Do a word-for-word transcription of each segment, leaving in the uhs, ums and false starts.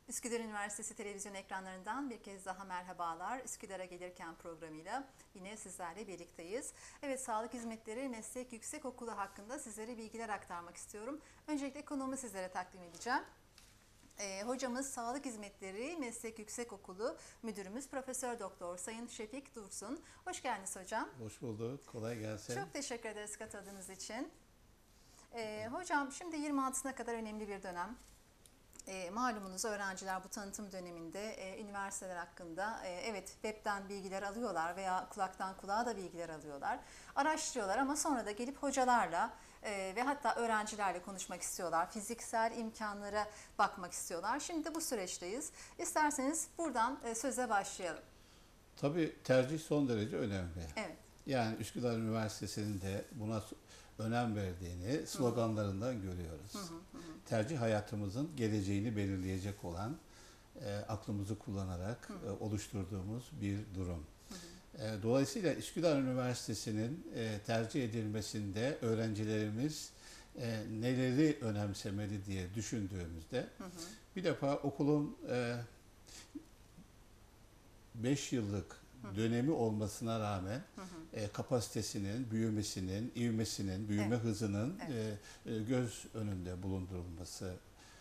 Üsküdar Üniversitesi televizyon ekranlarından bir kez daha merhabalar. Üsküdar'a gelirken programıyla yine sizlerle birlikteyiz. Evet, Sağlık Hizmetleri Meslek Yüksekokulu hakkında sizlere bilgiler aktarmak istiyorum. Öncelikle konuğumu sizlere takdim edeceğim. Ee, hocamız Sağlık Hizmetleri Meslek Yüksekokulu Müdürümüz Profesör Doktor Sayın Şefik Dursun. Hoş geldiniz hocam. Hoş bulduk. Kolay gelsin. Çok teşekkür ederiz katıldığınız için. Ee, hocam şimdi yirmi altısına kadar önemli bir dönem. E, malumunuz öğrenciler bu tanıtım döneminde e, üniversiteler hakkında e, evet webten bilgiler alıyorlar veya kulaktan kulağa da bilgiler alıyorlar. Araştırıyorlar ama sonra da gelip hocalarla e, ve hatta öğrencilerle konuşmak istiyorlar. Fiziksel imkanlara bakmak istiyorlar. Şimdi de bu süreçteyiz. İsterseniz buradan e, söze başlayalım. Tabii tercih son derece önemli. Evet. Yani Üsküdar Üniversitesi'nin de buna önem verdiğini sloganlarından görüyoruz. Hı hı hı. Tercih hayatımızın geleceğini belirleyecek olan, e, aklımızı kullanarak hı hı. E, oluşturduğumuz bir durum. Hı hı. E, dolayısıyla Üsküdar Üniversitesi'nin e, tercih edilmesinde öğrencilerimiz e, neleri önemsemeli diye düşündüğümüzde hı hı. bir defa okulun e, beş yıllık dönemi olmasına rağmen hı hı. E, kapasitesinin, büyümesinin, ivmesinin, büyüme evet. hızının evet. E, e, göz önünde bulundurulması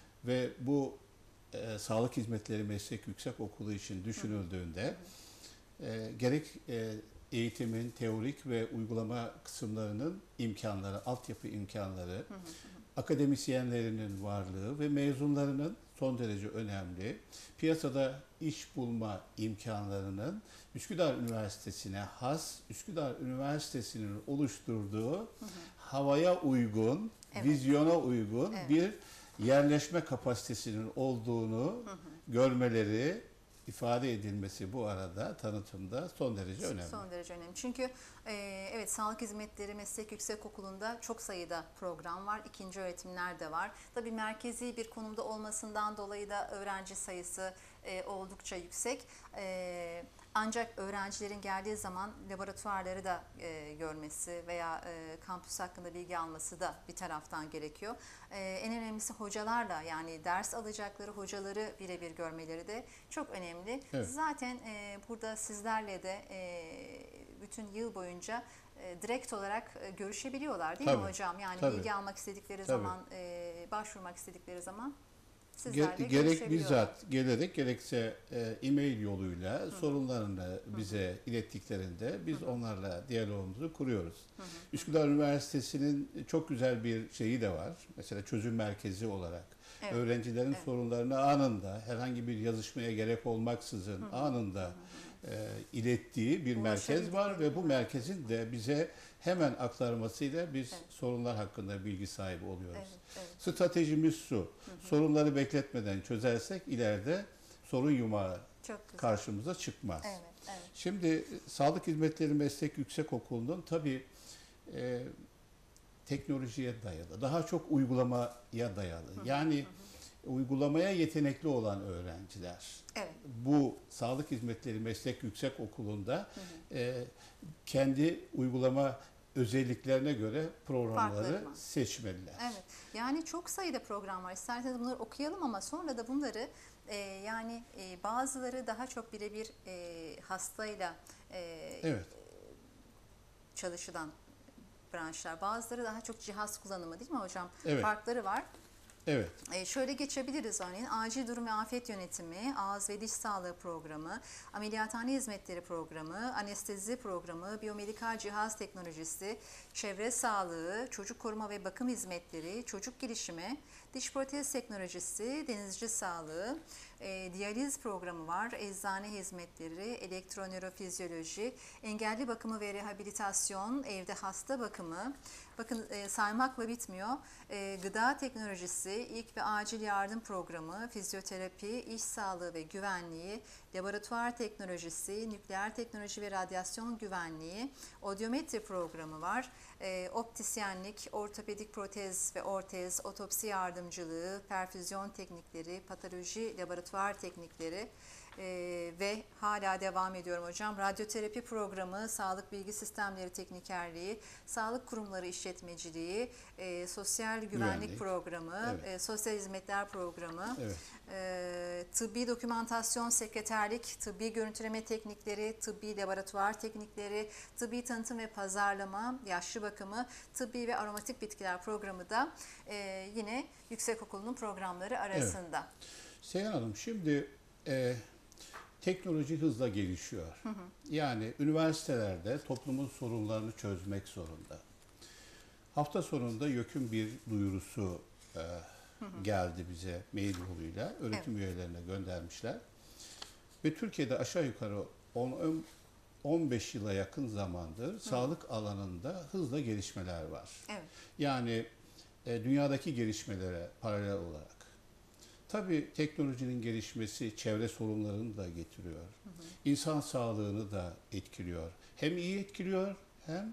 ve bu e, Sağlık Hizmetleri Meslek Yüksekokulu için düşünüldüğünde hı hı. E, gerek e, eğitimin teorik ve uygulama kısımlarının imkanları, altyapı imkanları, hı hı hı. akademisyenlerinin varlığı ve mezunlarının son derece önemli. Piyasada iş bulma imkanlarının Üsküdar Üniversitesi'ne has, Üsküdar Üniversitesi'nin oluşturduğu hı hı. havaya uygun, evet. vizyona uygun evet. bir yerleşme kapasitesinin olduğunu hı hı. görmeleri, ifade edilmesi bu arada tanıtımda son derece önemli. Son derece önemli. Çünkü e, evet Sağlık Hizmetleri Meslek Yüksekokulu'nda çok sayıda program var. İkinci öğretimler de var. Tabii merkezi bir konumda olmasından dolayı da öğrenci sayısı e, oldukça yüksek. E, ancak öğrencilerin geldiği zaman laboratuvarları da e, görmesi veya e, kampüs hakkında bilgi alması da bir taraftan gerekiyor. E, en önemlisi hocalarla, yani ders alacakları hocaları birebir görmeleri de çok önemli. Evet. Zaten e, burada sizlerle de e, bütün yıl boyunca e, direkt olarak e, görüşebiliyorlar değil tabii, mi hocam? Yani tabii. bilgi almak istedikleri tabii. zaman, e, başvurmak istedikleri zaman sizlerle Ge gerek bizzat gelerek gerekse e, e-mail yoluyla hı -hı. sorunlarını hı -hı. bize ilettiklerinde biz hı -hı. onlarla diyalogumuzu kuruyoruz. Hı -hı. Üsküdar Üniversitesi'nin çok güzel bir şeyi de var. Mesela çözüm merkezi olarak. Evet. Öğrencilerin evet. sorunlarını anında, herhangi bir yazışmaya gerek olmaksızın hı -hı. anında hı -hı. E, ilettiği bir merkez var ve bu merkezin de bize hemen aktarmasıyla biz evet. sorunlar hakkında bilgi sahibi oluyoruz. Evet, evet. Stratejimiz şu, hı hı. sorunları bekletmeden çözersek ileride sorun yumağı karşımıza çıkmaz. Evet, evet. Şimdi Sağlık Hizmetleri Meslek Yüksekokulu'nun tabii e, teknolojiye dayalı, daha çok uygulamaya dayalı. Hı hı, yani hı hı. uygulamaya yetenekli olan öğrenciler. Evet. Bu Sağlık Hizmetleri Meslek Yüksekokulu'nda hı hı. E, kendi uygulama özelliklerine göre programları seçmeliler. Evet. Yani çok sayıda program var. İsterseniz bunları okuyalım ama sonra da bunları e, yani e, bazıları daha çok birebir e, hastayla e, evet. çalışılan branşlar. Bazıları daha çok cihaz kullanımı değil mi hocam? Evet. Farkları var. Evet. Ee, şöyle geçebiliriz örneğin. Acil durum ve afet yönetimi, ağız ve diş sağlığı programı, ameliyathane hizmetleri programı, anestezi programı, biyomedikal cihaz teknolojisi, çevre sağlığı, çocuk koruma ve bakım hizmetleri, çocuk gelişimi, diş protez teknolojisi, denizci sağlığı, e, diyaliz programı var, eczane hizmetleri, elektronörofizyoloji, engelli bakımı ve rehabilitasyon, evde hasta bakımı. Bakın e, saymakla bitmiyor. E, gıda teknolojisi, ilk ve acil yardım programı, fizyoterapi, iş sağlığı ve güvenliği, laboratuvar teknolojisi, nükleer teknoloji ve radyasyon güvenliği, odyometri programı var. E, optisyenlik, ortopedik protez ve ortez, otopsi yardımcılığı, perfüzyon teknikleri, patoloji laboratuvar teknikleri, Ee, ve hala devam ediyorum hocam. Radyoterapi programı, sağlık bilgi sistemleri teknikerliği, sağlık kurumları işletmeciliği, e, sosyal güvenlik, Güvenlik. programı, Evet. e, sosyal hizmetler programı, Evet. e, tıbbi dokümantasyon, sekreterlik, tıbbi görüntüleme teknikleri, tıbbi laboratuvar teknikleri, tıbbi tanıtım ve pazarlama, yaşlı bakımı, tıbbi ve aromatik bitkiler programı da e, yine yüksekokulunun programları arasında. Evet. Seyhan Hanım, şimdi e, teknoloji hızla gelişiyor. Hı hı. Yani üniversitelerde toplumun sorunlarını çözmek zorunda. Hafta sonunda YÖK'ün bir duyurusu e, hı hı. geldi bize mail yoluyla. Öğretim evet. üyelerine göndermişler. Ve Türkiye'de aşağı yukarı on beş yıla yakın zamandır hı. sağlık alanında hızla gelişmeler var. Evet. Yani e, dünyadaki gelişmelere paralel olarak. Tabii teknolojinin gelişmesi çevre sorunlarını da getiriyor. Hı hı. İnsan sağlığını da etkiliyor. Hem iyi etkiliyor hem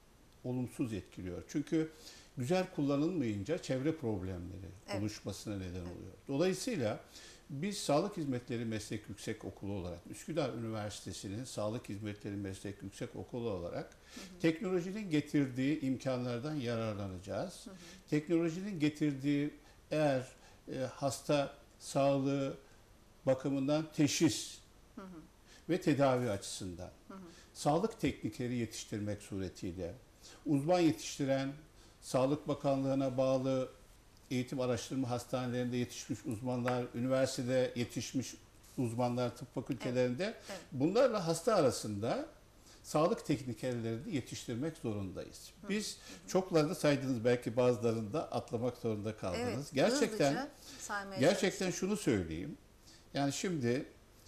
olumsuz etkiliyor. Çünkü güzel kullanılmayınca çevre problemleri evet. oluşmasına neden oluyor. Evet. Dolayısıyla biz Sağlık Hizmetleri Meslek Yüksekokulu olarak, Üsküdar Üniversitesi'nin Sağlık Hizmetleri Meslek Yüksekokulu olarak hı hı. teknolojinin getirdiği imkanlardan yararlanacağız. Hı hı. Teknolojinin getirdiği eğer e, hasta sağlığı bakımından teşhis hı hı. ve tedavi açısından hı hı. sağlık teknikeri yetiştirmek suretiyle uzman yetiştiren, Sağlık Bakanlığı'na bağlı eğitim araştırma hastanelerinde yetişmiş uzmanlar, üniversitede yetişmiş uzmanlar, tıp fakültelerinde evet. Evet. bunlarla hasta arasında sağlık teknikerlerini yetiştirmek zorundayız. Hı. Biz hı hı. çoklarını saydınız, belki bazılarını da atlamak zorunda kaldınız. Evet, gerçekten gerçekten şunu söyleyeyim. Yani şimdi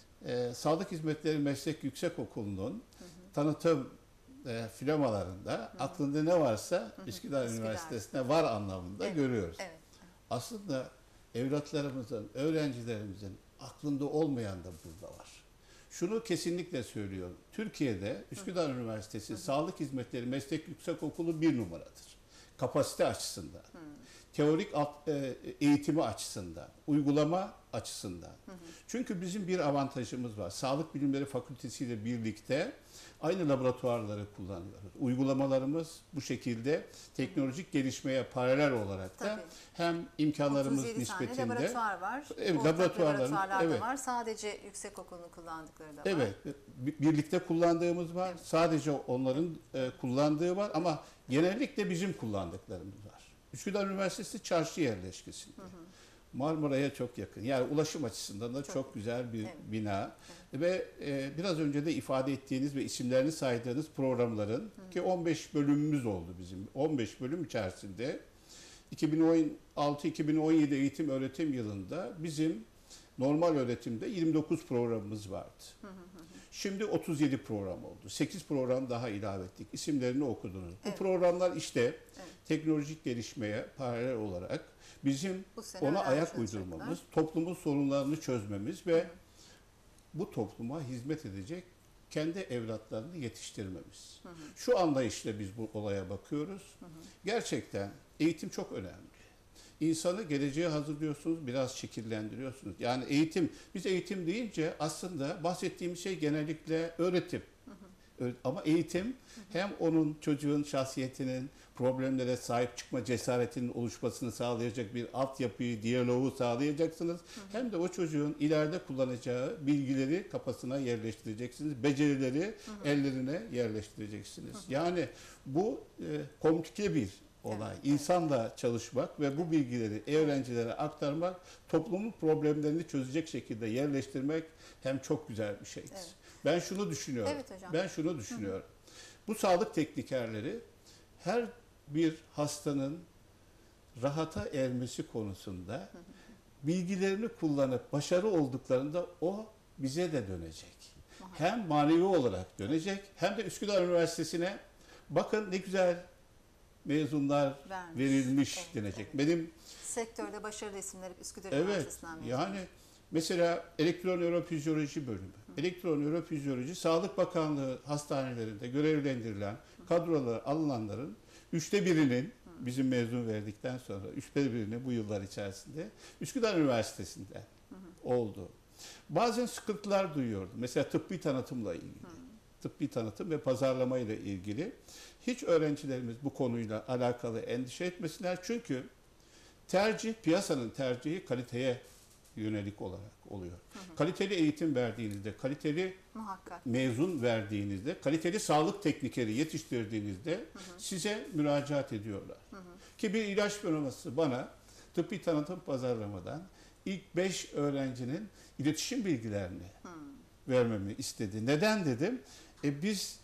e, Sağlık Hizmetleri Meslek Yüksekokulu'nun hı hı. tanıtım e, filamalarında hı hı. aklında ne varsa hı hı. Üsküdar, Üsküdar Üniversitesi'ne var anlamında evet. görüyoruz. Evet. Aslında evlatlarımızın, öğrencilerimizin aklında olmayan da burada var. Şunu kesinlikle söylüyorum. Türkiye'de Üsküdar Hı. Üniversitesi Hı. Sağlık Hizmetleri Meslek Yüksekokulu bir numaradır. Kapasite açısından, Hı. teorik eğitimi açısından, uygulama açısından. Hı hı. Çünkü bizim bir avantajımız var. Sağlık Bilimleri Fakültesi ile birlikte aynı laboratuvarları kullanıyoruz. Uygulamalarımız bu şekilde teknolojik gelişmeye paralel olarak da Tabii. hem imkanlarımız nispetinde. otuz yedi tane laboratuvar var. Evet, laboratuvarlarımız evet. var. Sadece yüksekokulun kullandıkları da var. Evet, birlikte kullandığımız var. Evet. Sadece onların kullandığı var ama genellikle bizim kullandıklarımız var. Üsküdar Üniversitesi çarşı yerleşkesinde. Hı hı. Marmara'ya çok yakın. Yani ulaşım açısından da çok, çok güzel bir evet. bina. Evet. Ve e, biraz önce de ifade ettiğiniz ve isimlerini saydığınız programların Hı. ki on beş bölümümüz oldu bizim. on beş bölüm içerisinde iki bin on altı iki bin on yedi eğitim öğretim yılında bizim normal öğretimde yirmi dokuz programımız vardı. Hı hı hı. Şimdi otuz yedi program oldu. sekiz program daha ilave ettik. İsimlerini okudunuz. Evet. Bu programlar işte evet. teknolojik gelişmeye paralel olarak bizim ona ayak uydurmamız, toplumun sorunlarını çözmemiz ve hı hı. bu topluma hizmet edecek kendi evlatlarını yetiştirmemiz. Hı hı. Şu anlayışla biz bu olaya bakıyoruz. Hı hı. Gerçekten eğitim çok önemli. İnsanı geleceğe hazırlıyorsunuz, biraz şekillendiriyorsunuz. Yani eğitim, biz eğitim deyince aslında bahsettiğimiz şey genellikle öğretim. Hı hı. Ama eğitim hı hı. hem onun çocuğun şahsiyetinin, problemlere sahip çıkma cesaretinin oluşmasını sağlayacak bir altyapıyı, diyaloğu sağlayacaksınız. Hı hı. Hem de o çocuğun ileride kullanacağı bilgileri kafasına yerleştireceksiniz. Becerileri hı hı. ellerine yerleştireceksiniz. Hı hı. Yani bu e, komplike bir olay. Evet, İnsanla evet. çalışmak ve bu bilgileri öğrencilere aktarmak, toplumun problemlerini çözecek şekilde yerleştirmek hem çok güzel bir şey. Evet. Ben şunu düşünüyorum. Evet, hocam. Ben şunu düşünüyorum. Hı hı. Bu sağlık teknikerleri her bir hastanın rahata ermesi konusunda hı hı. bilgilerini kullanıp başarı olduklarında o bize de dönecek. Aha. Hem manevi olarak dönecek hem de Üsküdar Üniversitesi'ne bakın ne güzel mezunlar Vermiş. verilmiş evet, denecek. Evet. Benim sektörde başarılı isimler Üsküdar evet, Üniversitesi'nden mezun. Yani mesela elektronörofizyoloji bölümü. Elektronörofizyoloji Sağlık Bakanlığı hastanelerinde görevlendirilen kadrolara alınanların üçte birinin bizim mezun verdikten sonra üçte birini bu yıllar içerisinde Üsküdar Üniversitesi'nde oldu. Bazen sıkıntılar duyuyordum. Mesela tıbbi tanıtımla ilgili. Hmm. Tıbbi tanıtım ve pazarlamayla ilgili. Hiç öğrencilerimiz bu konuyla alakalı endişe etmesinler. Çünkü tercih, piyasanın tercihi kaliteye yönelik olarak oluyor. Hı hı. Kaliteli eğitim verdiğinizde, kaliteli Muhakkak. mezun verdiğinizde, kaliteli sağlık teknikeri yetiştirdiğinizde hı hı. size müracaat ediyorlar. Hı hı. Ki bir ilaç firması bana tıbbi tanıtım pazarlamadan ilk beş öğrencinin iletişim bilgilerini hı. vermemi istedi. Neden dedim? E biz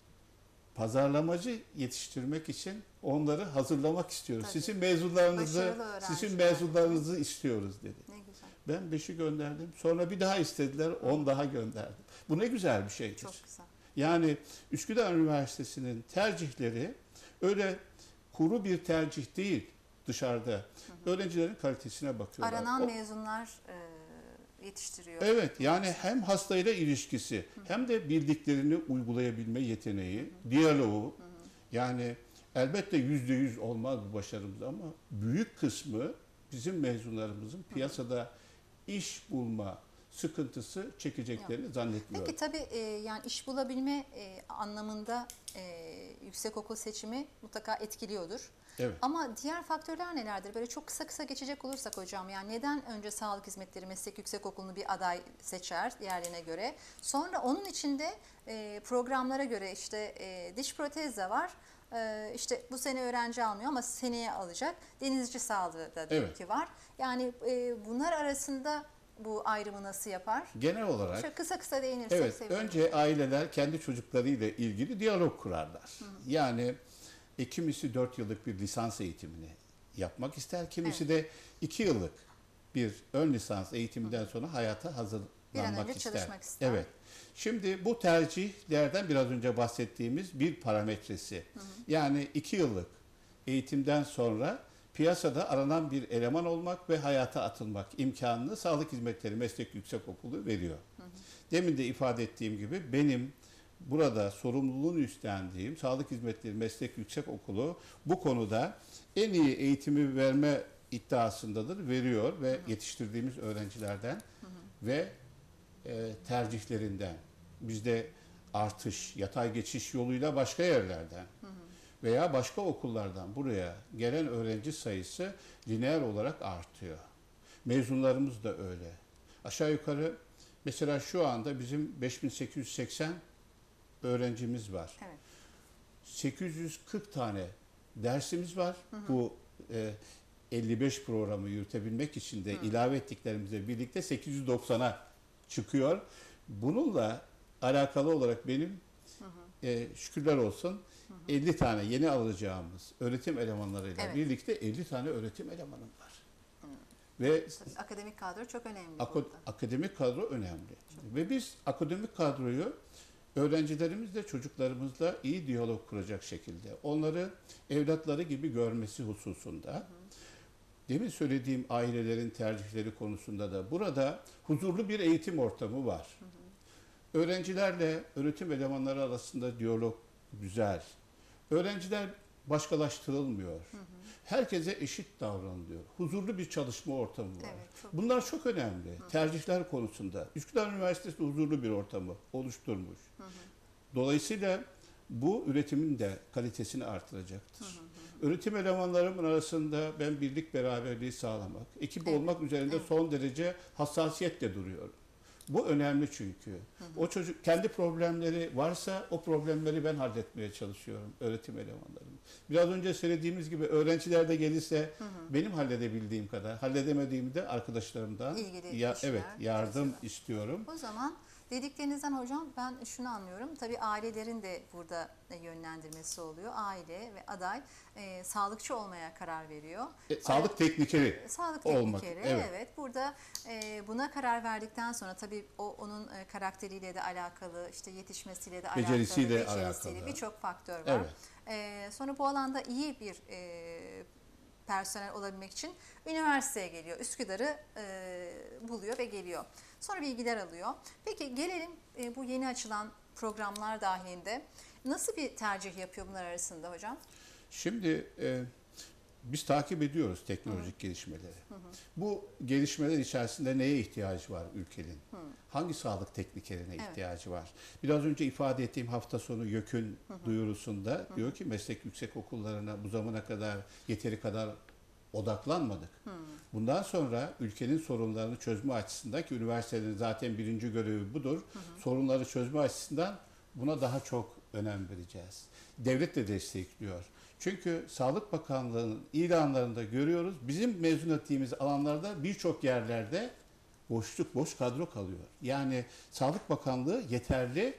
pazarlamacı yetiştirmek için onları hazırlamak istiyoruz. Tabii. Sizin mezunlarınızı, sizin mezunlarınızı istiyoruz dedi. Ne güzel. Ben beşi gönderdim. Sonra bir daha istediler, on daha gönderdim. Bu ne güzel bir şeydir. Çok güzel. Yani Üsküdar Üniversitesi'nin tercihleri öyle kuru bir tercih değil dışarıda. Hı hı. Öğrencilerin kalitesine bakıyorlar. Aranan o, mezunlar e, yetiştiriyor. Evet, yani hem hastayla ilişkisi, hı hı. hem de bildiklerini uygulayabilme yeteneği, hı hı. diyaloğu. Hı hı. Yani elbette yüzde yüz olmaz bu başarımız ama büyük kısmı bizim mezunlarımızın piyasada hı hı. iş bulma sıkıntısı çekeceklerini Yok. zannetmiyorum. Peki tabii e, yani iş bulabilme e, anlamında e, yüksekokul seçimi mutlaka etkiliyordur. Evet. Ama diğer faktörler nelerdir? Böyle çok kısa kısa geçecek olursak hocam, yani neden önce Sağlık Hizmetleri Meslek Yüksekokulu'nu bir aday seçer diğerlerine göre? Sonra onun içinde e, programlara göre işte e, diş protez de var. E, işte bu sene öğrenci almıyor ama seneye alacak. Denizci sağlığı da diyelim evet. ki var. Yani e, bunlar arasında bu ayrımı nasıl yapar? Genel olarak şöyle kısa kısa değinirsek evet, sevinirim. Önce aileler kendi çocuklarıyla ilgili diyalog kurarlar. Hı hı. Yani e, kimisi dört yıllık bir lisans eğitimini yapmak ister. Kimisi evet. de iki yıllık bir ön lisans eğitiminden hı hı. sonra hayata hazırlanmak bir an önce ister. çalışmak ister. Evet. Şimdi bu tercihlerden biraz önce bahsettiğimiz bir parametresi. Hı hı. Yani iki yıllık eğitimden sonra piyasada aranan bir eleman olmak ve hayata atılmak imkanını Sağlık Hizmetleri Meslek Yüksekokulu veriyor. Hı hı. Demin de ifade ettiğim gibi benim burada sorumluluğunu üstlendiğim Sağlık Hizmetleri Meslek Yüksekokulu bu konuda en iyi eğitimi verme iddiasındadır, veriyor ve hı hı. yetiştirdiğimiz öğrencilerden hı hı. ve e, tercihlerinden, bizde artış, yatay geçiş yoluyla başka yerlerden hı hı. veya başka okullardan buraya gelen öğrenci sayısı lineer olarak artıyor. Mezunlarımız da öyle. Aşağı yukarı mesela şu anda bizim beş bin sekiz yüz seksen öğrencimiz var. Evet. sekiz yüz kırk tane dersimiz var. Hı hı. Bu e, elli beş programı yürütebilmek için de hı. ilave ettiklerimizle birlikte sekiz yüz doksana çıkıyor. Bununla alakalı olarak benim hı hı. E, şükürler olsun hı hı. elli tane yeni alacağımız öğretim elemanlarıyla evet. birlikte elli tane öğretim elemanım var. Hı. Ve tabii, akademik kadro çok önemli. Ak akademik kadro önemli. Çok. Ve biz akademik kadroyu öğrencilerimizle, çocuklarımızla iyi diyalog kuracak şekilde, onları evlatları gibi görmesi hususunda, hı hı. demin söylediğim ailelerin tercihleri konusunda da burada huzurlu bir eğitim ortamı var. Hı hı. Öğrencilerle öğretim elemanları arasında diyalog güzel. Öğrenciler başkalaştırılmıyor. Hı hı. Herkese eşit davranılıyor. Huzurlu bir çalışma ortamı var. Evet, çok Bunlar çok önemli. Hı hı. Tercihler konusunda. Üsküdar Üniversitesi huzurlu bir ortamı oluşturmuş. Hı hı. Dolayısıyla bu üretimin de kalitesini artıracaktır. Hı hı hı. Öğretim elemanlarımın arasında ben birlik beraberliği sağlamak, ekip evet. olmak üzerinde evet. son derece hassasiyetle duruyorum. Bu önemli çünkü. Hı hı. O çocuk kendi problemleri varsa o problemleri ben halletmeye çalışıyorum öğretim elemanlarım. Biraz önce söylediğimiz gibi öğrenciler de gelirse hı hı. benim halledebildiğim kadar, halledemediğimi de arkadaşlarımdan ya, evet yardım mesela. istiyorum. O zaman dediklerinizden hocam ben şunu anlıyorum. Tabii ailelerin de burada yönlendirmesi oluyor. Aile ve aday e, sağlıkçı olmaya karar veriyor. E, sağlık teknikeri e, Sağlık teknikeri, olmak. Evet. evet. Burada e, buna karar verdikten sonra tabii o onun e, karakteriyle de alakalı, işte yetişmesiyle de becerisiyle alakalı, becerisiyle birçok faktör var. Evet. E, sonra bu alanda iyi bir e, personel olabilmek için üniversiteye geliyor. Üsküdar'ı e, buluyor ve geliyor. Sonra bilgiler alıyor. Peki gelelim e, bu yeni açılan programlar dahilinde nasıl bir tercih yapıyor bunlar arasında hocam? Şimdi e, biz takip ediyoruz teknolojik hı. gelişmeleri. Hı hı. Bu gelişmeler içerisinde neye ihtiyacı var ülkenin? Hı. Hangi sağlık teknikerine evet. ihtiyacı var? Biraz önce ifade ettiğim hafta sonu YÖK'ün hı hı. duyurusunda hı hı. diyor ki meslek yüksek okullarına bu zamana kadar yeteri kadar odaklanmadık. Hı. Bundan sonra ülkenin sorunlarını çözme açısından, ki üniversitelerin zaten birinci görevi budur, hı hı. sorunları çözme açısından buna daha çok önem vereceğiz. Devlet de destekliyor. Çünkü Sağlık Bakanlığı'nın ilanlarında görüyoruz, bizim mezun ettiğimiz alanlarda birçok yerlerde boşluk, boş kadro kalıyor. Yani Sağlık Bakanlığı yeterli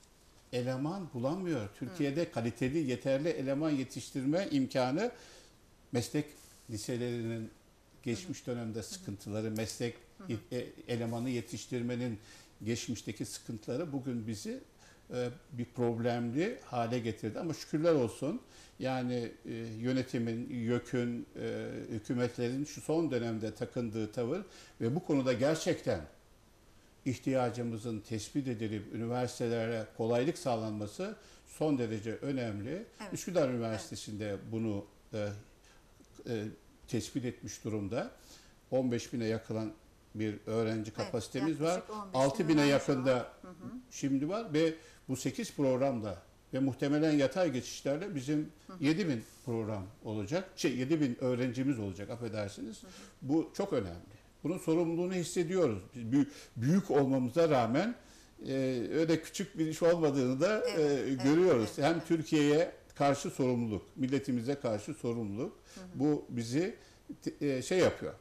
eleman bulamıyor. Türkiye'de Hı. kaliteli, yeterli eleman yetiştirme imkanı, meslek liselerinin geçmiş dönemde sıkıntıları, meslek Hı. elemanı yetiştirmenin geçmişteki sıkıntıları bugün bizi bir problemli hale getirdi. Ama şükürler olsun, yani e, yönetimin, YÖK'ün, e, hükümetlerin şu son dönemde takındığı tavır ve bu konuda gerçekten ihtiyacımızın tespit edilip üniversitelere kolaylık sağlanması son derece önemli. Evet. Üsküdar Üniversitesi'nde evet. bunu e, e, tespit etmiş durumda. on beş bine yakın bir öğrenci kapasitemiz evet, var. altı bine yakında var. Hı hı. şimdi var ve bu sekiz programda ve muhtemelen yatay geçişlerle bizim hı hı. yedi bin program olacak. Şey yedi bin öğrencimiz olacak, affedersiniz. Hı hı. Bu çok önemli. Bunun sorumluluğunu hissediyoruz. Biz büyük, büyük olmamıza rağmen e, öyle küçük bir iş olmadığını da evet, e, görüyoruz. Evet, evet, Hem evet. Türkiye'ye karşı sorumluluk, milletimize karşı sorumluluk. Hı hı. Bu bizi e, şey yapıyor.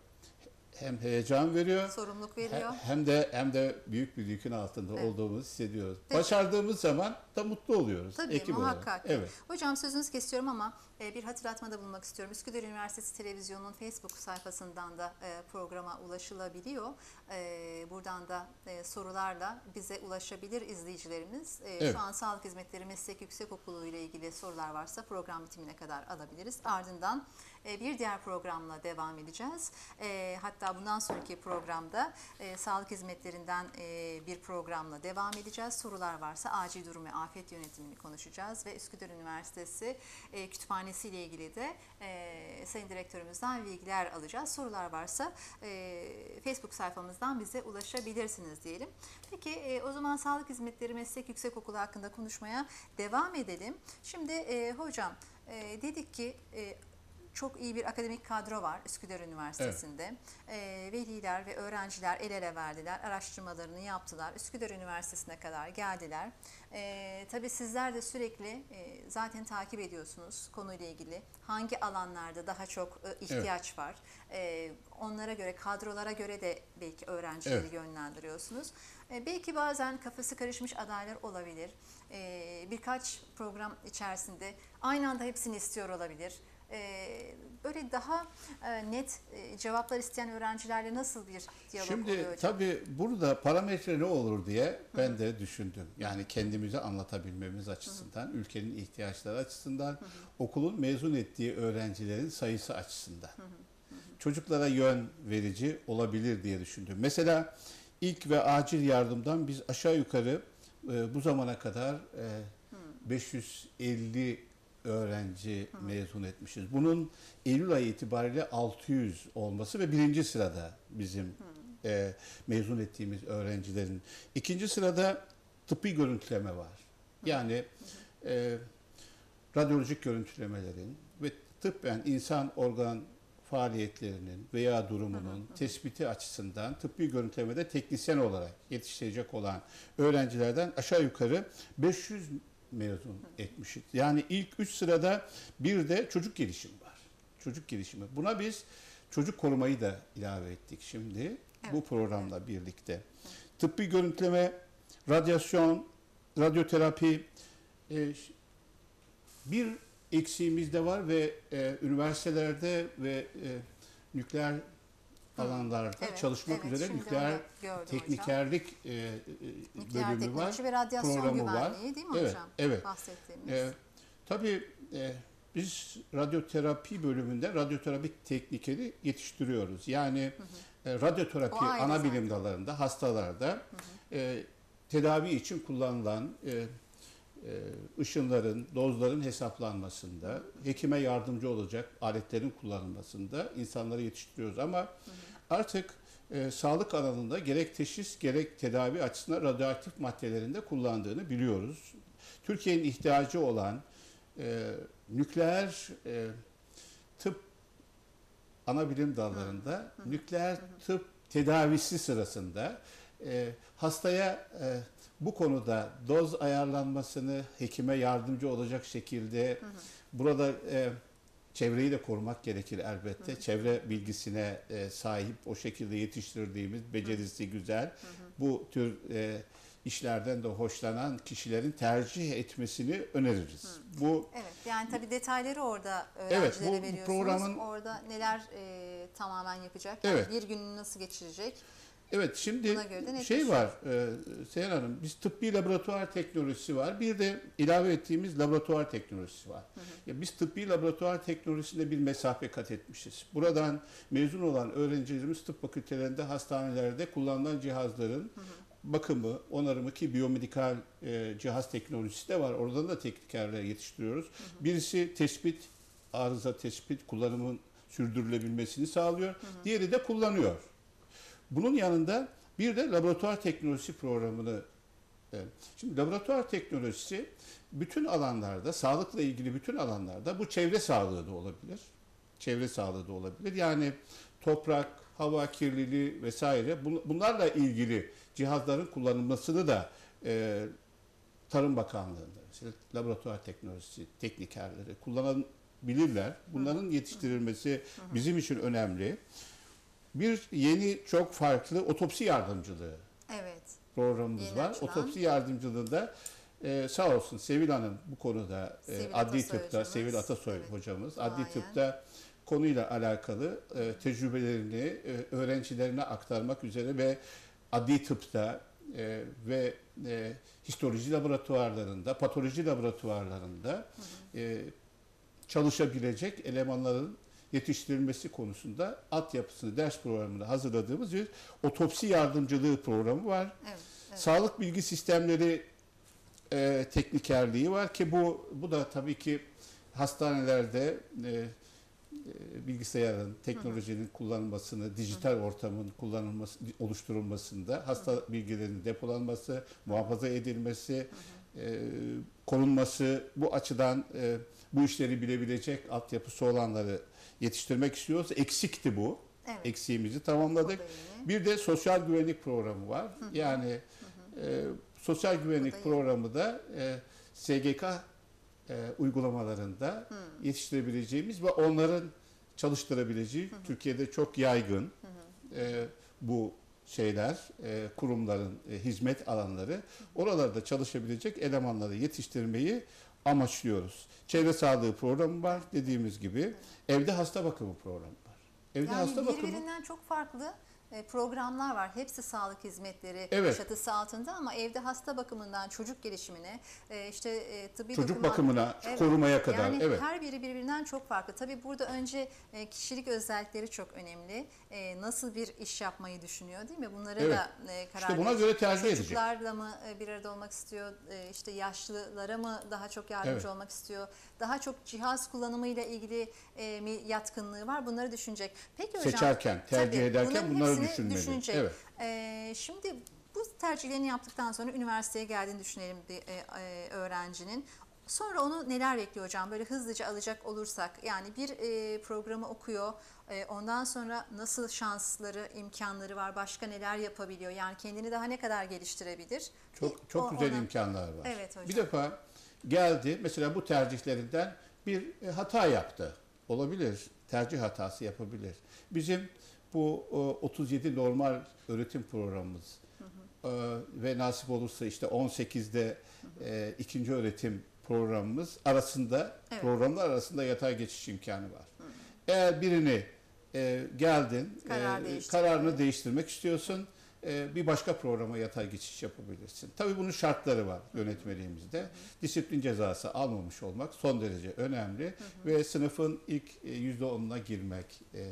Hem heyecan veriyor, sorumluluk veriyor. Hem de hem de büyük bir yükün altında evet. olduğumuzu hissediyoruz. Peki. Başardığımız zaman da mutlu oluyoruz. Tabii ekip muhakkak. Evet. Hocam sözünüzü kesiyorum ama bir hatırlatmada bulunmak istiyorum. Üsküdar Üniversitesi Televizyonu'nun Facebook sayfasından da programa ulaşılabiliyor. Buradan da sorularla bize ulaşabilir izleyicilerimiz. Evet. Şu an Sağlık Hizmetleri Meslek Yüksekokulu ile ilgili sorular varsa program bitimine kadar alabiliriz. Ardından bir diğer programla devam edeceğiz. Hatta bundan sonraki programda sağlık hizmetlerinden bir programla devam edeceğiz. Sorular varsa acil durum ve afet yönetimini konuşacağız ve Üsküdar Üniversitesi Kütüphanesi ile ilgili de e, Sayın Direktörümüzden bilgiler alacağız. Sorular varsa e, Facebook sayfamızdan bize ulaşabilirsiniz diyelim. Peki e, o zaman Sağlık Hizmetleri Meslek Yüksekokulu hakkında konuşmaya devam edelim. Şimdi e, hocam e, dedik ki e, çok iyi bir akademik kadro var Üsküdar Üniversitesi'nde. Evet. E, veliler ve öğrenciler el ele verdiler, araştırmalarını yaptılar. Üsküdar Üniversitesi'ne kadar geldiler. E, tabii sizler de sürekli e, zaten takip ediyorsunuz konuyla ilgili. Hangi alanlarda daha çok e, ihtiyaç evet. var? E, onlara göre, kadrolara göre de belki öğrencileri evet. yönlendiriyorsunuz. E, belki bazen kafası karışmış adaylar olabilir. E, birkaç program içerisinde aynı anda hepsini istiyor olabilir. Böyle daha net cevaplar isteyen öğrencilerle nasıl bir diyalog Şimdi, oluyor hocam? Şimdi tabii burada parametre ne olur diye ben Hı-hı. de düşündüm. Yani kendimizi anlatabilmemiz açısından, Hı-hı. ülkenin ihtiyaçları açısından, Hı-hı. okulun mezun ettiği öğrencilerin sayısı açısından. Hı-hı. Hı-hı. Çocuklara yön verici olabilir diye düşündüm. Mesela ilk ve acil yardımdan biz aşağı yukarı e, bu zamana kadar e, beş yüz elli öğrenci Hı. mezun etmişiz. Bunun Eylül ayı itibariyle altı yüz olması ve birinci sırada bizim e, mezun ettiğimiz öğrencilerin. İkinci sırada tıbbi görüntüleme var. Yani e, radyolojik görüntülemelerin ve tıbben insan organ faaliyetlerinin veya durumunun hı hı. tespiti açısından tıbbi görüntülemede teknisyen olarak yetiştirecek olan öğrencilerden aşağı yukarı beş yüz mezun Hı. etmişiz. Yani ilk üç sırada bir de çocuk gelişimi var. Çocuk gelişimi. Buna biz çocuk korumayı da ilave ettik şimdi evet. bu programla evet. birlikte. Evet. Tıbbi görüntüleme, radyasyon, radyoterapi e, bir eksiğimiz de var ve e, üniversitelerde ve e, nükleer alanlarda evet, çalışmak evet, üzere nükleer teknikerlik e, nükleer bölümü var, ve radyasyon programı var. Değil mi evet, hocam? Evet. Bahsettiğimiz. E, tabii e, biz radyoterapi bölümünde radyoterapi teknikeri yetiştiriyoruz. Yani hı hı. E, radyoterapi ana bilim dallarında hastalarda hı hı. E, tedavi için kullanılan e, ışınların, dozların hesaplanmasında, hekime yardımcı olacak aletlerin kullanılmasında insanları yetiştiriyoruz. Ama artık e, sağlık alanında gerek teşhis gerek tedavi açısından radyoaktif maddelerin de kullandığını biliyoruz. Türkiye'nin ihtiyacı olan e, nükleer e, tıp ana bilim dallarında, hı hı. nükleer hı hı. tıp tedavisi sırasında e, hastaya e, bu konuda doz ayarlanmasını hekime yardımcı olacak şekilde hı hı. burada e, çevreyi de korumak gerekir elbette. Hı hı. Çevre bilgisine e, sahip o şekilde yetiştirdiğimiz becerisi hı. güzel. Hı hı. Bu tür e, işlerden de hoşlanan kişilerin tercih etmesini öneririz. Hı. Bu evet yani tabii detayları orada öğrencilere evet, bu veriyorsunuz. Programın, orada neler e, tamamen yapacak? Evet. Yani bir gününü nasıl geçirecek? Evet, şimdi şey var e, Seyhan Hanım, biz tıbbi laboratuvar teknolojisi var. Bir de ilave ettiğimiz laboratuvar teknolojisi var. Hı hı. Ya biz tıbbi laboratuvar teknolojisinde bir mesafe kat etmişiz. Buradan mezun olan öğrencilerimiz tıp fakültelerinde, hastanelerde kullanılan cihazların hı hı. bakımı, onarımı ki biyomedikal e, cihaz teknolojisi de var. Oradan da teknikerler yetiştiriyoruz. Hı hı. Birisi tespit, arıza tespit, kullanımın sürdürülebilmesini sağlıyor. Hı hı. Diğeri de kullanıyor. Bunun yanında bir de laboratuvar teknolojisi programını, şimdi laboratuvar teknolojisi bütün alanlarda, sağlıkla ilgili bütün alanlarda, bu çevre sağlığı da olabilir. Çevre sağlığı da olabilir. Yani toprak, hava kirliliği vesaire bunlarla ilgili cihazların kullanılmasını da e, Tarım Bakanlığı'nda, mesela laboratuvar teknolojisi teknikerleri kullanabilirler. Bunların yetiştirilmesi bizim için önemli. Bir yeni çok farklı otopsi yardımcılığı evet. programımız yeni var. Açılan. Otopsi yardımcılığında e, sağ olsun Sevil Hanım bu konuda e, adli tıpta hocamız. Sevil Atasoy evet. hocamız Duayen. adli tıpta konuyla alakalı e, tecrübelerini e, öğrencilerine aktarmak üzere ve adli tıpta e, ve e, histoloji laboratuvarlarında, patoloji laboratuvarlarında hı hı. E, çalışabilecek elemanların yetiştirilmesi konusunda altyapısını, ders programını hazırladığımız bir otopsi yardımcılığı programı var. Evet, evet. Sağlık bilgi sistemleri e, teknikerliği var ki bu bu da tabii ki hastanelerde e, e, bilgisayarın, teknolojinin hı hı. kullanılmasını, dijital hı hı. ortamın kullanılması, oluşturulmasında hasta hı hı. bilgilerinin depolanması, hı hı. muhafaza edilmesi, hı hı. E, korunması, bu açıdan e, bu işleri bilebilecek altyapısı olanları yetiştirmek istiyoruz. Eksikti bu. Evet. Eksiğimizi tamamladık. Bir de sosyal güvenlik programı var. Hı hı. Yani hı hı. E, sosyal güvenlik programı da e, S G K e, uygulamalarında hı. yetiştirebileceğimiz ve onların çalıştırabileceği, hı hı. Türkiye'de çok yaygın hı hı. E, bu şeyler, e, kurumların e, hizmet alanları, hı hı. oralarda çalışabilecek elemanları yetiştirmeyi amaçlıyoruz. Çevre sağlığı programı var dediğimiz gibi. Evet. Evde hasta bakımı programı var. Evde yani hasta bakımı. birbirinden çok farklı programlar var. Hepsi sağlık hizmetleri evet. çatısı altında ama evde hasta bakımından çocuk gelişimine, işte tıbbi çocuk bakıma, bakımına, evet. korumaya kadar. Yani evet. her biri birbirinden çok farklı. Tabii burada önce kişilik özellikleri çok önemli. Nasıl bir iş yapmayı düşünüyor değil mi? Bunları evet. da karar İşte buna göre tercih edecek. Çocuklarla mı bir arada olmak istiyor? İşte yaşlılara mı daha çok yardımcı evet. olmak istiyor? Daha çok cihaz kullanımıyla ilgili mi yatkınlığı var? Bunları düşünecek. Peki hocam. Seçerken, tercih tabii, ederken bunları düşünmeli. Düşünecek. Evet. Ee, şimdi bu tercihlerini yaptıktan sonra üniversiteye geldiğini düşünelim bir e, e, öğrencinin. Sonra onu neler bekliyor hocam? Böyle hızlıca alacak olursak, yani bir e, programı okuyor, e, ondan sonra nasıl şansları, imkanları var, başka neler yapabiliyor? Yani kendini daha ne kadar geliştirebilir? Çok çok o, güzel ona... imkanlar var. Evet hocam. Bir defa geldi, mesela bu tercihlerinden bir hata yaptı. Olabilir, tercih hatası yapabilir. Bizim bu otuz yedi normal öğretim programımız hı hı. ve nasip olursa işte on sekizde hı hı. E, ikinci öğretim programımız arasında, evet. programlar arasında yatay geçiş imkanı var. Hı hı. Eğer birini e, geldin, Karar e, kararını değiştirmek istiyorsun, e, bir başka programa yatay geçiş yapabilirsin. Tabii bunun şartları var yönetmeliğimizde. Hı hı. Disiplin cezası almamış olmak son derece önemli hı hı. ve sınıfın ilk yüzde onuna girmek, e,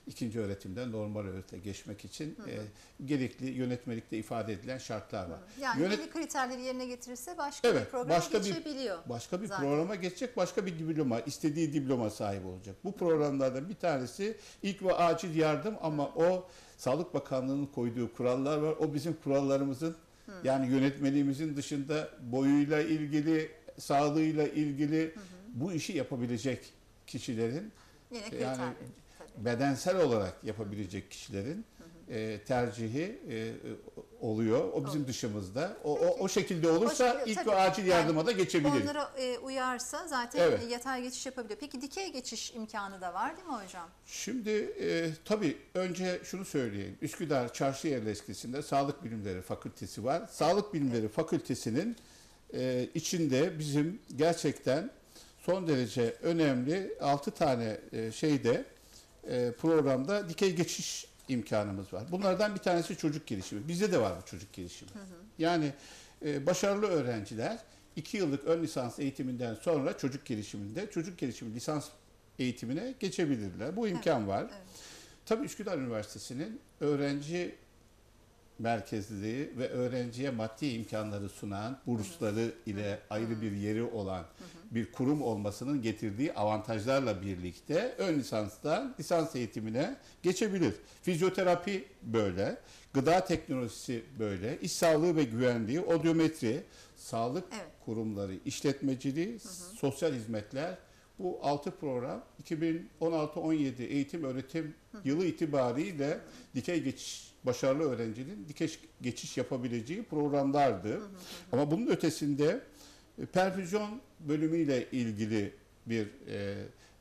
ikinci öğretimden normal öğretime geçmek için hı hı. E, gerekli yönetmelikte ifade edilen şartlar var. Yani Yönet... belli kriterleri yerine getirirse başka evet, bir programa başka geçebiliyor. Bir, başka bir zaten. programa geçecek, başka bir diploma, istediği diploma sahibi olacak. Bu programlardan bir tanesi ilk ve acil yardım ama hı. o Sağlık Bakanlığı'nın koyduğu kurallar var. O bizim kurallarımızın hı. yani yönetmeliğimizin dışında boyuyla ilgili, sağlığıyla ilgili hı hı. bu işi yapabilecek kişilerin Yine yani tabii. bedensel olarak yapabilecek kişilerin hı hı. E, tercihi e, oluyor. O bizim Olur. dışımızda. O, o, o şekilde olursa o şekilde, ilk tabii. ve acil yardıma yani, da geçebilir. Onlara e, uyarsa zaten evet. yatay geçiş yapabiliyor. Peki dikey geçiş imkanı da var değil mi hocam? Şimdi e, tabii önce şunu söyleyeyim. Üsküdar Çarşı Yerleşkesi'nde Sağlık Bilimleri Fakültesi var. Evet. Sağlık Bilimleri evet. Fakültesi'nin e, içinde bizim gerçekten son derece önemli altı tane e, şeyde e, programda dikey geçiş imkanımız var. Bunlardan bir tanesi çocuk gelişimi. Bizde de var bu çocuk gelişimi. Hı hı. Yani e, başarılı öğrenciler iki yıllık ön lisans eğitiminden sonra çocuk gelişiminde çocuk gelişimi lisans eğitimine geçebilirler. Bu imkan evet, var. Evet. Tabii Üsküdar Üniversitesi'nin öğrenci merkezliliği ve öğrenciye maddi imkanları sunan, bursları hı hı. ile hı hı. ayrı bir yeri olan hı hı. bir kurum olmasının getirdiği avantajlarla birlikte ön lisanstan lisans eğitimine geçebilir. Fizyoterapi böyle, gıda teknolojisi böyle, iş sağlığı ve güvenliği, odyometri, sağlık evet. kurumları, işletmeciliği, hı hı. sosyal hizmetler. Bu altı program iki bin on altı on yedi eğitim öğretim hı hı. yılı itibariyle dikey geçiş başarılı öğrencinin dikey geçiş yapabileceği programlardı. Hı hı hı. Ama bunun ötesinde e, perfüzyon bölümüyle ilgili bir e,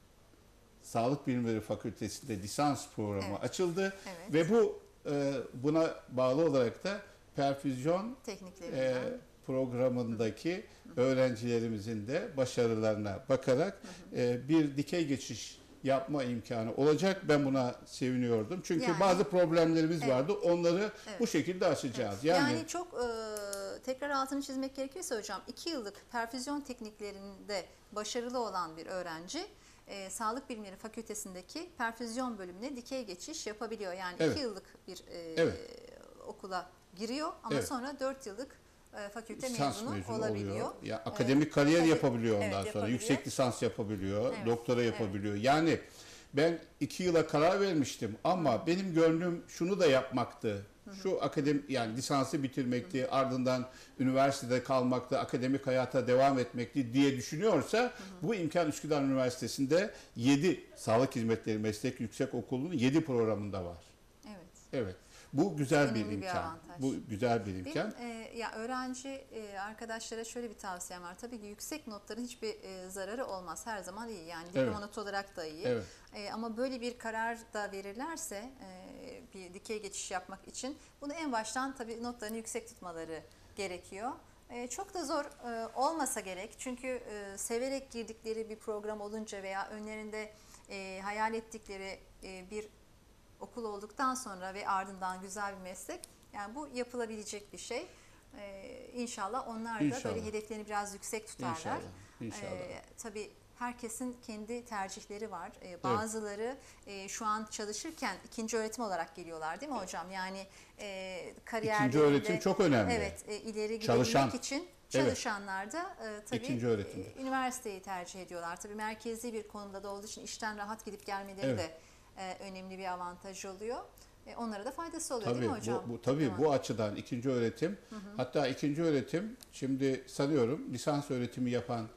Sağlık Bilimleri Fakültesi'nde lisans programı evet. açıldı evet. ve bu e, buna bağlı olarak da perfüzyon e, programındaki hı hı. öğrencilerimizin de başarılarına bakarak hı hı. E, bir dikey geçiş yapma imkanı olacak. Ben buna seviniyordum. Çünkü yani, bazı problemlerimiz evet. vardı. Onları evet. bu şekilde aşacağız. Evet. Yani, yani çok e, tekrar altını çizmek gerekirse hocam iki yıllık perfüzyon tekniklerinde başarılı olan bir öğrenci e, Sağlık Bilimleri Fakültesindeki perfüzyon bölümüne dikey geçiş yapabiliyor. Yani evet. iki yıllık bir e, evet. okula giriyor ama evet. sonra dört yıllık fakülte lisans mezunu, mezunu olabiliyor. Oluyor. Ya, akademik ee, kariyer tabii, yapabiliyor ondan evet, sonra. yapabiliyor. Yüksek lisans yapabiliyor, evet, doktora yapabiliyor. Evet. Yani ben iki yıla karar vermiştim ama Hı. benim gönlüm şunu da yapmaktı. Hı. Şu akademi yani lisansı bitirmekti, Hı. ardından üniversitede kalmaktı, akademik hayata devam etmekti diye düşünüyorsa Hı. bu imkan Üsküdar Üniversitesi'nde yedi Sağlık Hizmetleri Meslek Yüksekokulu'nun yedi programında var. Evet. Evet. Bu güzel Önemli bir imkan. Bir Bu güzel bir imkan. Benim e, ya öğrenci e, arkadaşlara şöyle bir tavsiyem var. Tabii ki yüksek notların hiçbir e, zararı olmaz. Her zaman iyi. Yani diploma evet. not olarak da iyi. Evet. E, ama böyle bir karar da verirlerse e, bir dikey geçiş yapmak için bunu en baştan tabii notlarını yüksek tutmaları gerekiyor. E, çok da zor e, olmasa gerek. Çünkü e, severek girdikleri bir program olunca veya önlerinde e, hayal ettikleri e, bir okul olduktan sonra ve ardından güzel bir meslek, yani bu yapılabilecek bir şey. Ee, inşallah onlar da İnşallah. böyle hedeflerini biraz yüksek tutarlar. İnşallah. İnşallah. Ee, tabii herkesin kendi tercihleri var. Ee, bazıları evet. e, şu an çalışırken ikinci öğretim olarak geliyorlar değil mi hocam? Yani e, kariyerlerinde İkinci öğretim çok önemli. Evet, e, ileri gidebilmek Çalışan. için çalışanlar da e, tabii İkinci öğretimde. e, üniversiteyi tercih ediyorlar. Tabii merkezi bir konumda da olduğu için işten rahat gidip gelmeleri evet. de Ee, önemli bir avantaj oluyor. Ee, onlara da faydası oluyor tabii, değil mi hocam? Bu, bu, tabii tamam. bu açıdan ikinci öğretim, hı hı. hatta ikinci öğretim, şimdi sanıyorum lisans öğretimi yapan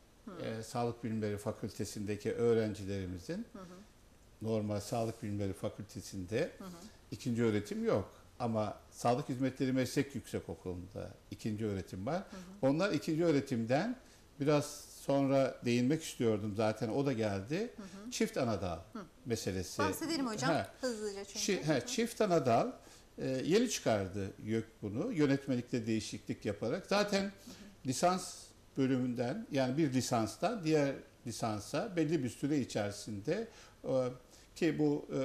e, Sağlık Bilimleri Fakültesindeki öğrencilerimizin hı hı. normal Sağlık Bilimleri Fakültesinde hı hı. ikinci öğretim yok. Ama Sağlık Hizmetleri Meslek Yüksekokulu'nda ikinci öğretim var. Hı hı. Onlar ikinci öğretimden biraz sonra değinmek istiyordum zaten o da geldi. Hı hı. Çift anadal hı. meselesi. Bahsedelim hocam he. hızlıca çünkü. Çi, he, çift anadal e, yeni çıkardı YÖK bunu yönetmelikte değişiklik yaparak. Zaten hı hı. lisans bölümünden yani bir lisanstan diğer lisansa belli bir süre içerisinde e, ki bu e,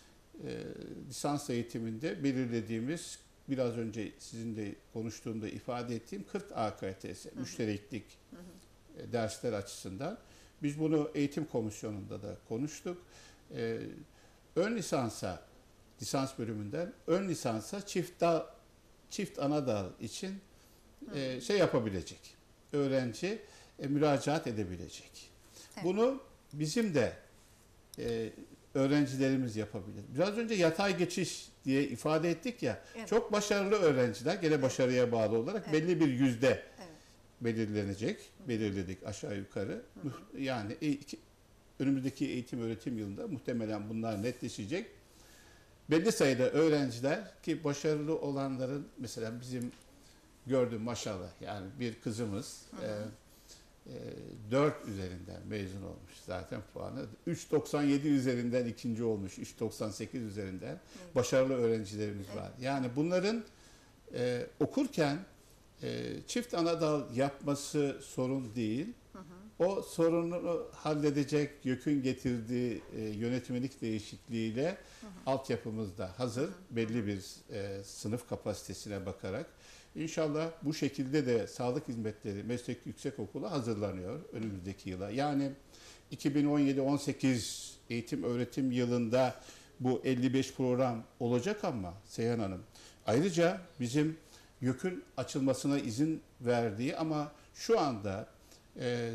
e, lisans eğitiminde belirlediğimiz biraz önce sizin de konuştuğumda ifade ettiğim kırk A K T S hı hı. müştereklik hı hı. dersler açısından. Biz bunu eğitim komisyonunda da konuştuk. Ee, ön lisansa, lisans bölümünden ön lisansa çift dal, çift ana dal için e, şey yapabilecek. Öğrenci e, müracaat edebilecek. Evet. Bunu bizim de e, öğrencilerimiz yapabilir. Biraz önce yatay geçiş diye ifade ettik ya. Evet. Çok başarılı öğrenciler gene başarıya bağlı olarak Evet. belli bir yüzde Evet. belirlenecek. Belirledik aşağı yukarı. Yani e, iki, önümüzdeki eğitim öğretim yılında muhtemelen bunlar netleşecek. Belli sayıda öğrenciler ki başarılı olanların mesela bizim gördüğüm maşallah yani bir kızımız e, e, dört üzerinden mezun olmuş zaten puanı. üç doksan yedi üzerinden ikinci olmuş. üç doksan sekiz üzerinden Evet. başarılı öğrencilerimiz Evet. var. Yani bunların e, okurken e, çift ana dal yapması sorun değil. Hı hı. O sorunu halledecek YÖK'ün getirdiği e, yönetmelik değişikliğiyle Hı hı. altyapımız da hazır. Hı hı. Belli bir e, sınıf kapasitesine bakarak. İnşallah bu şekilde de sağlık hizmetleri meslek yüksekokulu hazırlanıyor önümüzdeki yıla. Yani iki bin on yedi on sekiz eğitim öğretim yılında bu elli beş program olacak ama Seyhan Hanım ayrıca bizim YÖK'ün açılmasına izin verdiği ama şu anda e,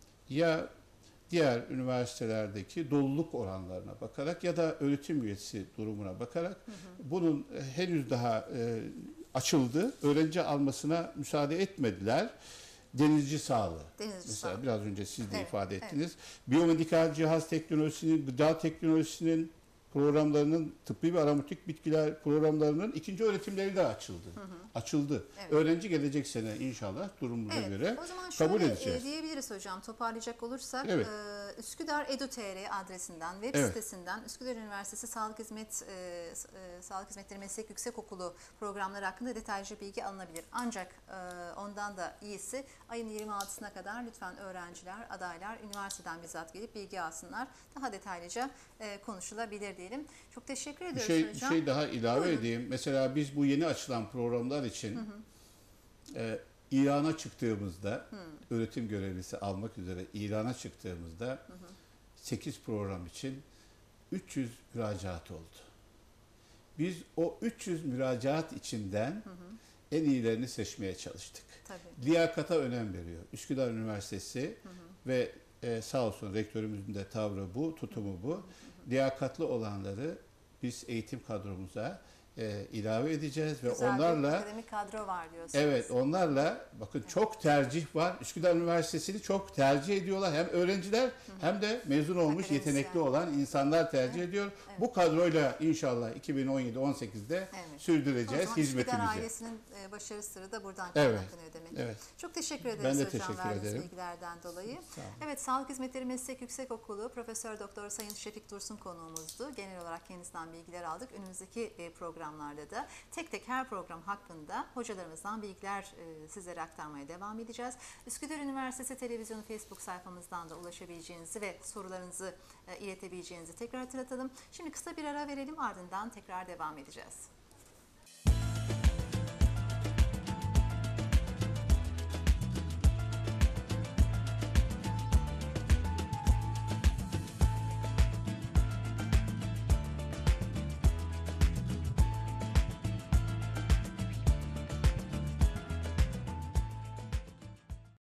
ya diğer üniversitelerdeki doluluk oranlarına bakarak ya da öğretim üyesi durumuna bakarak hı hı. bunun henüz daha e, açıldı. Öğrenci almasına müsaade etmediler. Denizci sağlığı. Denizci Mesela sağlığı. biraz önce siz de Evet, ifade evet. ettiniz. Biyomedikal cihaz teknolojisinin, gıda teknolojisinin programlarının, tıbbi ve aromatik bitkiler programlarının ikinci öğretimleri de açıldı. Hı hı. Açıldı. Evet. Öğrenci gelecek sene inşallah durumumuza Evet, göre o zaman kabul şöyle edeceğiz. e, diyebiliriz hocam, toparlayacak olursak Evet. e, Üsküdar Edu nokta tr adresinden, web Evet. sitesinden Üsküdar Üniversitesi Sağlık Hizmet e, e, Sağlık Hizmetleri Meslek Yüksekokulu programları hakkında detaylıca bilgi alınabilir. Ancak e, ondan da iyisi ayın yirmi altısına kadar lütfen öğrenciler, adaylar üniversiteden bizzat gelip bilgi alsınlar. Daha detaylıca e, konuşulabilir diyelim. Çok teşekkür Bir ediyoruz şey, bir hocam. şey daha ilave Buyurun. edeyim. Mesela biz bu yeni açılan programlar için Hı hı. e, ilana çıktığımızda, Hı. öğretim görevlisi almak üzere ilana çıktığımızda Hı hı. sekiz program için üç yüz müracaat oldu. Biz o üç yüz müracaat içinden Hı hı. en iyilerini seçmeye çalıştık. Tabii. Liyakata önem veriyor. Üsküdar Üniversitesi Hı hı. ve e, sağ olsun rektörümüzün de tavrı bu, tutumu bu. Liyakatlı olanları biz eğitim kadromuza e, ilave edeceğiz ve Güzel bir onlarla akademik kadro var diyorsunuz. evet onlarla bakın çok tercih var. Üsküdar Üniversitesi'ni çok tercih ediyorlar. Hem öğrenciler hem de mezun olmuş Akademisyen. yetenekli olan insanlar tercih Evet. ediyor. Evet. Bu kadroyla inşallah iki bin on yedi on sekizde Evet. O sürdüreceğiz zaman Üsküdar hizmetimizi. ailesinin e, başarı sırrı da buradan Evet. kaynaklanıyor demek. Evet. Çok teşekkür ederiz Ben de hocam teşekkür verdiğiniz ederim. bilgilerden dolayı. Sağ olun. Evet, Sağlık Hizmetleri Meslek Yüksekokulu Profesör Doktor Sayın Şefik Dursun konuğumuzdu. Genel olarak kendisinden bilgiler aldık. Önümüzdeki e, programlarda da tek tek her program hakkında hocalarımızdan bilgiler e, sizlere aktarmaya devam edeceğiz. Üsküdar Üniversitesi Televizyonu Facebook sayfamızdan da ulaşabileceğinizi ve sorularınızı e, iletebileceğinizi tekrar hatırlatalım. Şimdi kısa bir ara verelim, ardından tekrar devam edeceğiz.